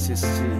sisi.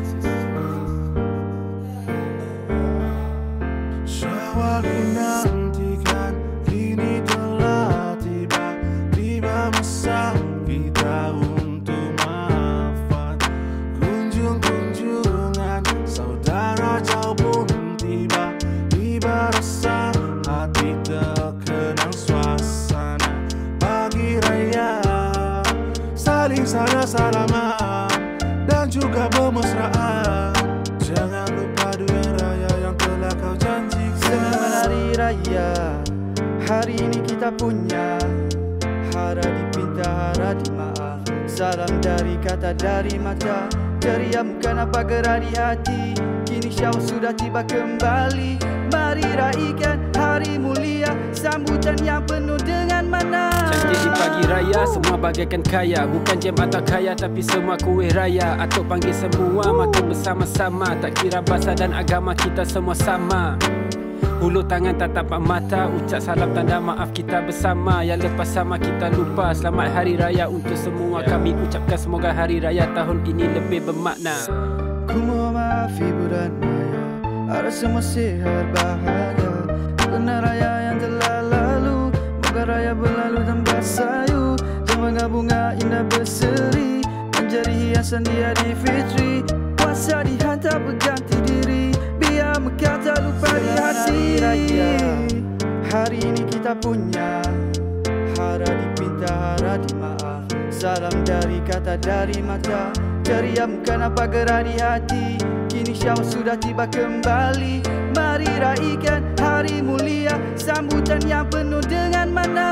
Syawal dinantikan kini telah tiba, tiba masa kita untuk maafkan. Kunjung-kunjungan saudara jauh pun tiba, tiba rasa hati terkenang suasana pagi raya. Saling salam-salaman dan juga bermesraan. Jangan lupa duit raya yang telah kau janjikan. Selamat Hari Raya, hari ini kita punya. Hara dipinta, hara dimaaf. Salam dari kata dari mata. Ceria bukan apa gerak di hati. Kini Syawal sudah tiba kembali. Mari raikan hari mulia, sambutan yang penuh dengan makna. Cantik di pagi raya, semua bagaikan kaya. Bukan jam atau kaya, tapi semua kuih raya. Atuk panggil semua makan bersama-sama. Tak kira bahasa dan agama, kita semua sama. Hulur tangan tatapan mata, ucap salam tanda maaf kita bersama. Yang lepas sama kita lupa. Selamat Hari Raya untuk semua. Kami ucapkan semoga Hari Raya tahun ini lebih bermakna. Ku mohon maaf ibu dan ayah, harap semua sihat bahagia. Kena raya yang telah lalu, moga raya berlalu tanpa sayu. Jangan bunga indah berseri, menjadi hiasan di hari fitri. Puasa dihantar berganti diri, biar mekar tak lupa di hati. Raya, hari ini kita punya. Hara dipinta, hara dimaaf. Salam dari kata dari mata. Ceria bukan apa gerak di hati. Kini Syawal sudah tiba kembali. Mari raikan hari mulia, sambutan yang penuh dengan makna.